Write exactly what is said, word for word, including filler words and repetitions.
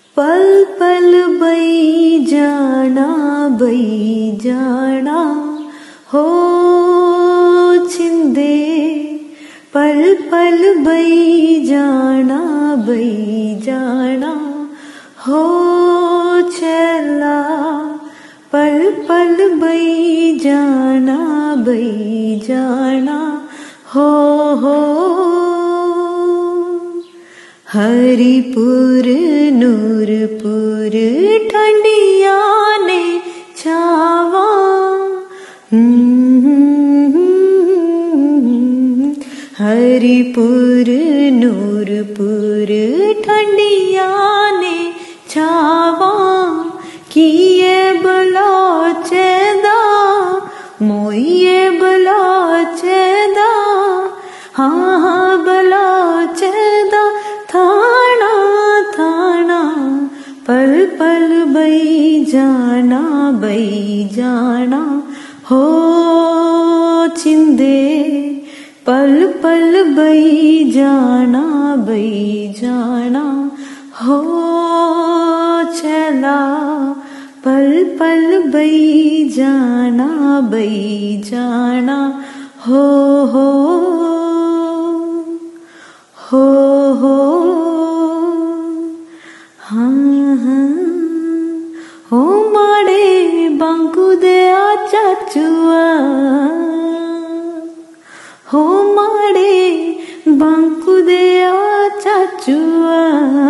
पल पल बई जाना बई जाना हो छिंदे, पल पल बई जाना बई जाना हो चला, पल पल बई जाना बई जाना हो हो। हरिपुर नूरपुर ठंडिया ने छावा, हरिपुर नूरपुर ठंडिया ने छावा, किए बलाचेदा मोइए बलाचेदा, हाँ हाँ बलाचेदा थाना थाना, पल पल बई जाना बई जाना हो छिंदे, पल पल बई जाना बई जाना हो चला, पल पल बई जाना बई जाना हो हो हो हो। हाँ हाँ हो माड़े बांकू दया चाचुआ, हो माड़े बांकू दया चाचुआ,